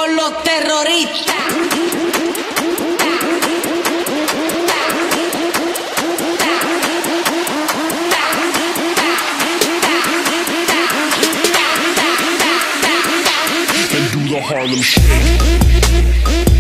con los terroristas. And do the Harlem Shake.